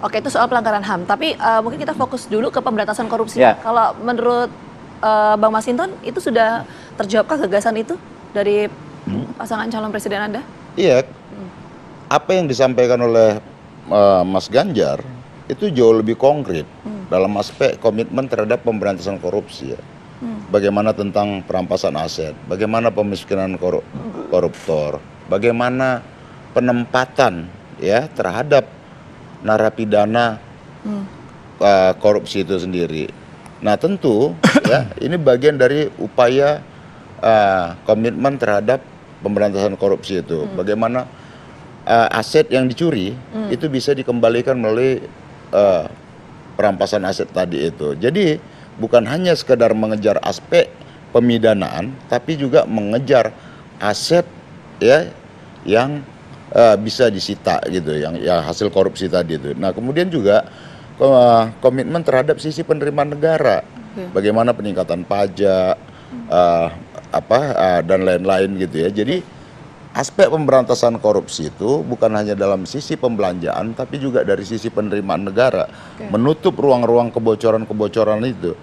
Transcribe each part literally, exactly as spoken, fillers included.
Oke, itu soal pelanggaran H A M. Tapi uh, mungkin kita fokus dulu ke pemberantasan korupsi. Ya. Kalau menurut uh, Bang Masinton, itu sudah terjawabkah gagasan itu dari hmm. pasangan calon presiden Anda? Iya. Hmm. Apa yang disampaikan oleh uh, Mas Ganjar itu jauh lebih konkret hmm. dalam aspek komitmen terhadap pemberantasan korupsi. Ya. Hmm. Bagaimana tentang perampasan aset, bagaimana pemiskinan korup koruptor, bagaimana penempatan ya terhadap narapidana hmm. uh, korupsi itu sendiri. Nah tentu ya ini bagian dari upaya uh, komitmen terhadap pemberantasan korupsi itu. Hmm. Bagaimana uh, aset yang dicuri hmm. itu bisa dikembalikan melalui uh, perampasan aset tadi itu. Jadi bukan hanya sekedar mengejar aspek pemidanaan, tapi juga mengejar aset ya yang Uh, bisa disita gitu, yang ya hasil korupsi tadi itu. Nah kemudian juga uh, komitmen terhadap sisi penerimaan negara, okay. bagaimana peningkatan pajak, uh, apa uh, dan lain-lain gitu ya. Jadi aspek pemberantasan korupsi itu bukan hanya dalam sisi pembelanjaan, tapi juga dari sisi penerimaan negara, okay. menutup ruang-ruang kebocoran-kebocoran itu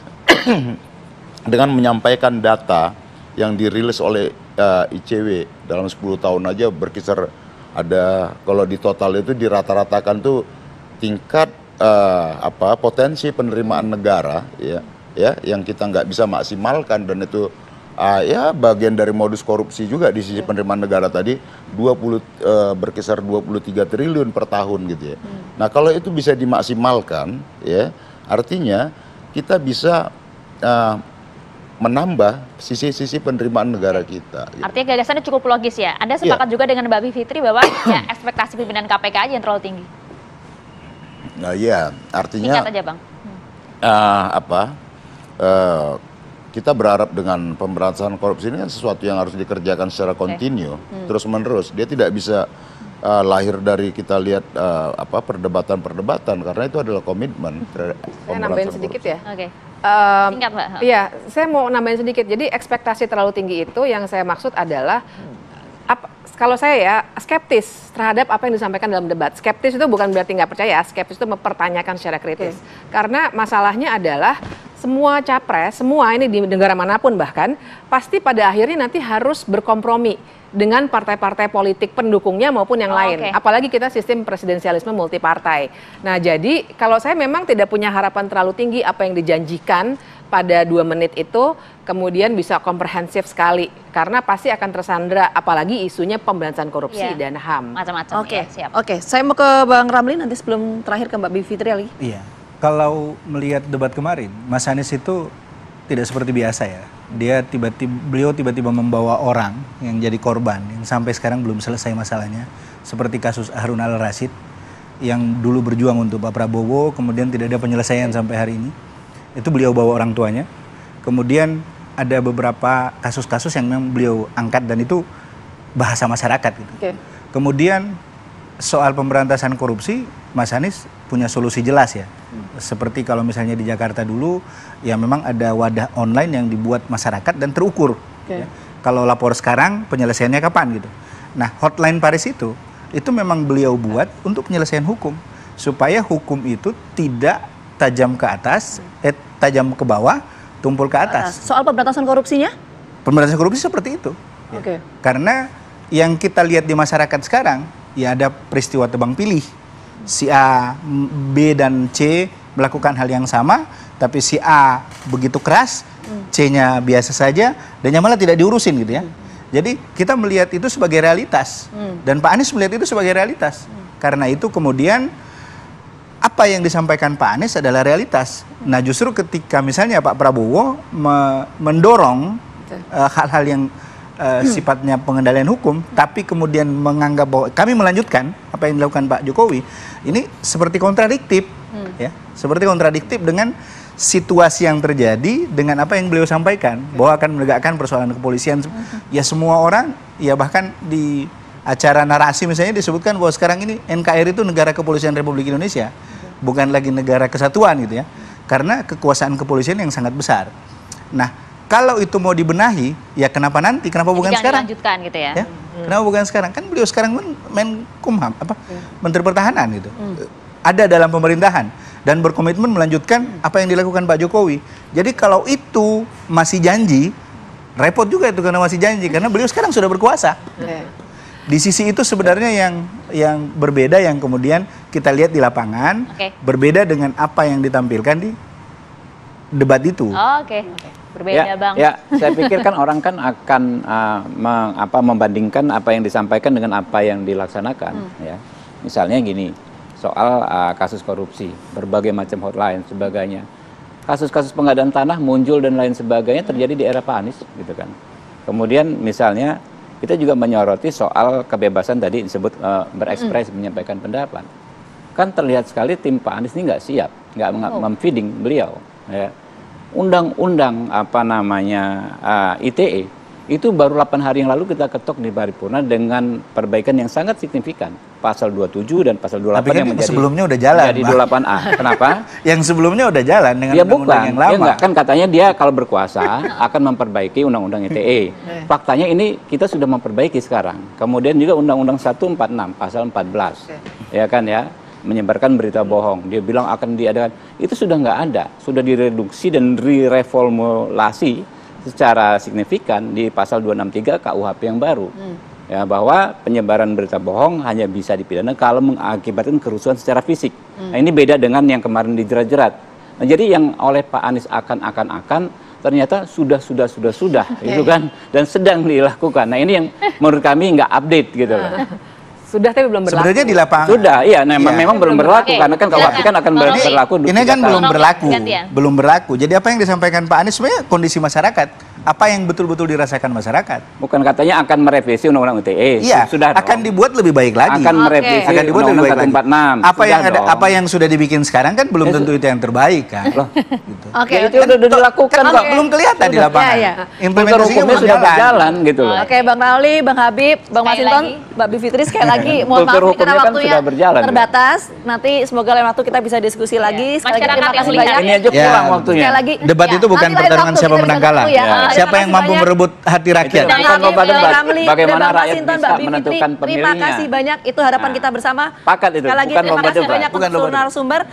dengan menyampaikan data yang dirilis oleh uh, I C W dalam sepuluh tahun aja berkisar ada, kalau di total itu dirata-ratakan tuh tingkat uh, apa potensi penerimaan negara ya ya yang kita nggak bisa maksimalkan, dan itu uh, ya bagian dari modus korupsi juga di sisi penerimaan negara tadi dua puluh uh, berkisar dua puluh tiga triliun per tahun gitu ya. Hmm. Nah kalau itu bisa dimaksimalkan ya artinya kita bisa uh, menambah sisi-sisi penerimaan negara kita. Gitu. Artinya gagasannya cukup logis ya. Anda sepakat yeah. juga dengan Mbak Bivitri bahwa ya ekspektasi pimpinan K P K aja yang terlalu tinggi. Nah ya, artinya Singkat aja Bang. Hmm. Uh, apa? Uh, kita berharap dengan pemberantasan korupsi ini kan sesuatu yang harus dikerjakan secara kontinu, okay. hmm. terus menerus. Dia tidak bisa uh, lahir dari kita lihat uh, apa perdebatan-perdebatan, karena itu adalah komitmen. Saya nambahin sedikit korupsi. ya. Oke. Okay. Um, Singkat, Mbak. Iya, saya mau nambahin sedikit. Jadi ekspektasi terlalu tinggi itu yang saya maksud adalah apa, kalau saya ya skeptis terhadap apa yang disampaikan dalam debat. Skeptis itu bukan berarti nggak percaya, skeptis itu mempertanyakan secara kritis. Okay. Karena masalahnya adalah semua capres, semua ini di negara manapun bahkan pasti pada akhirnya nanti harus berkompromi dengan partai-partai politik pendukungnya maupun yang oh, lain. Okay. Apalagi kita sistem presidensialisme multipartai. Nah jadi kalau saya memang tidak punya harapan terlalu tinggi apa yang dijanjikan pada dua menit itu kemudian bisa komprehensif sekali. Karena pasti akan tersandra apalagi isunya pemberantasan korupsi yeah. dan H A M. Macam-macam. Oke, okay. ya, siap. Oke, okay. Saya mau ke Bang Ramli nanti sebelum terakhir ke Mbak Bivitri lagi. Iya, kalau melihat debat kemarin, Mas Anies itu tidak seperti biasa ya. Dia tiba-tiba beliau tiba-tiba membawa orang yang jadi korban yang sampai sekarang belum selesai masalahnya, seperti kasus Harun Al-Rashid yang dulu berjuang untuk Pak Prabowo, kemudian tidak ada penyelesaian sampai hari ini. Itu beliau bawa orang tuanya. Kemudian ada beberapa kasus-kasus yang memang beliau angkat dan itu bahasa masyarakat gitu. Okay. Kemudian soal pemberantasan korupsi, Mas Anies punya solusi jelas ya. Hmm. Seperti kalau misalnya di Jakarta dulu, ya memang ada wadah online yang dibuat masyarakat dan terukur. Okay. Ya. Kalau lapor sekarang, penyelesaiannya kapan gitu. Nah, hotline Paris itu, itu memang beliau buat untuk penyelesaian hukum. Supaya hukum itu tidak tajam ke atas, eh, tajam ke bawah, tumpul ke atas. Soal pemberantasan korupsinya? Pemberantasan korupsi seperti itu. Ya. Okay. Karena yang kita lihat di masyarakat sekarang, ya ada peristiwa tebang pilih. Si A, B, dan C melakukan hal yang sama, tapi si A begitu keras, hmm. C-nya biasa saja, dan yang malah tidak diurusin gitu ya. Hmm. Jadi kita melihat itu sebagai realitas, hmm. dan Pak Anies melihat itu sebagai realitas. Hmm. Karena itu kemudian apa yang disampaikan Pak Anies adalah realitas. Hmm. Nah justru ketika misalnya Pak Prabowo me mendorong hal-hal uh, yang Uh, hmm. sifatnya pengendalian hukum, tapi kemudian menganggap bahwa kami melanjutkan apa yang dilakukan Pak Jokowi, ini seperti kontradiktif, hmm. ya, seperti kontradiktif dengan situasi yang terjadi dengan apa yang beliau sampaikan, okay. bahwa akan menegakkan persoalan kepolisian, hmm. ya semua orang, ya bahkan di acara narasi misalnya disebutkan bahwa sekarang ini N K R I itu negara kepolisian Republik Indonesia, okay. bukan lagi negara kesatuan gitu ya, karena kekuasaan kepolisian yang sangat besar. Nah, kalau itu mau dibenahi, ya kenapa nanti? Kenapa bukan Jangan sekarang? Dilanjutkan gitu ya. ya? Hmm. Kenapa bukan sekarang? Kan beliau sekarang men Menkumham, apa? Hmm. Menteri Pertahanan gitu. Hmm. ada dalam pemerintahan dan berkomitmen melanjutkan apa yang dilakukan Pak Jokowi. Jadi kalau itu masih janji, repot juga itu karena masih janji, karena beliau sekarang sudah berkuasa. Oke. Di sisi itu sebenarnya yang yang berbeda yang kemudian kita lihat di lapangan, Oke. berbeda dengan apa yang ditampilkan di debat itu. Oh, Oke, berbeda Ya, bang. ya, saya pikir kan orang kan akan uh, meng- apa, membandingkan apa yang disampaikan dengan apa yang dilaksanakan. Ya, misalnya gini, soal uh, kasus korupsi, berbagai macam hotline, sebagainya. Kasus-kasus pengadaan tanah muncul dan lain sebagainya terjadi di era Pak Anies, gitu kan. Kemudian misalnya kita juga menyoroti soal kebebasan tadi disebut uh, berekspresi, menyampaikan pendapat. Kan terlihat sekali tim Pak Anies ini nggak siap, nggak Oh. memfeeding beliau. Ya. Undang-undang apa namanya uh, I T E itu baru delapan hari yang lalu kita ketok di paripurna dengan perbaikan yang sangat signifikan. Pasal dua puluh tujuh dan pasal dua puluh delapan Tapi kan yang menjadi sebelumnya udah jalan, Jadi Pak. dua puluh delapan A. Kenapa? Yang sebelumnya udah jalan dengan Dia undang-undang bukan, yang dia lama. enggak. Kan katanya dia kalau berkuasa akan memperbaiki undang-undang I T E. Faktanya ini kita sudah memperbaiki sekarang. Kemudian juga undang-undang seratus empat puluh enam pasal empat belas. Ya kan ya, menyebarkan berita bohong. Dia bilang akan diadakan. Itu sudah nggak ada, sudah direduksi dan direformulasi secara signifikan di pasal dua enam tiga K U H P yang baru. Ya, bahwa penyebaran berita bohong hanya bisa dipidana kalau mengakibatkan kerusuhan secara fisik. Nah, ini beda dengan yang kemarin dijerat-jerat. Nah, jadi yang oleh Pak Anies akan-akan-akan ternyata sudah sudah sudah sudah itu kan, dan sedang dilakukan. Nah, ini yang menurut kami nggak update gitu loh. Sudah tapi belum berlaku. Sebenarnya di lapangan Sudah, iya, nah, Iya. memang belum berlaku Oke, karena kan K U H P kan akan ber- silakan. berlaku ini tiga kan tahun. belum berlaku, Gantian. belum berlaku. Jadi apa yang disampaikan Pak Anies sebenarnya kondisi masyarakat, apa yang betul-betul dirasakan masyarakat. Bukan katanya akan merevisi undang-undang I T E. Iya, Sudah akan dong. dibuat lebih baik lagi. Akan Oke. merevisi akan dibuat lebih undang-undang baik lagi. seratus empat puluh enam. Apa yang Sudah ada, dong. apa yang sudah dibikin sekarang kan belum Ya, tentu itu yang terbaik kan. Gitu. Oke, Ya, itu oke. udah, udah dilakukan Kan kok. belum kelihatan di Sudah. lapangan. Iya, iya. Implementasinya Hukumnya belum sudah jalan. berjalan gitu loh. Oke, Bang Rauli, Bang Habib, Bang Sekali Masinton, lagi. Mbak Bivitri sekali lagi mohon maaf Kultur nih karena hukumnya kan waktunya sudah berjalan, ya. terbatas. Nanti semoga lain waktu kita bisa diskusi lagi. Sekali lagi Masyarakat terima yang kasih melihat banyak. Ini aja Ya. kurang waktunya. Sekali lagi. Debat Ya, itu bukan nanti lain pertarungan waktu siapa kita bisa menang kalah. ketemu ya. Ya. Terima Siapa kasih yang mampu banyak. merebut hati rakyat. Itu Bang bukan Habib, lomba Bang debat. Ramli, Bagaimana dan Bang rakyat Masinton, bisa Mbak Bivitri, menentukan terima pemilihnya. kasih banyak. Itu harapan Nah. kita bersama. Sepakat itu, Sekali lagi bukan terima lomba kasih debat. banyak Bukan untuk lomba seluruh debat. narasumber.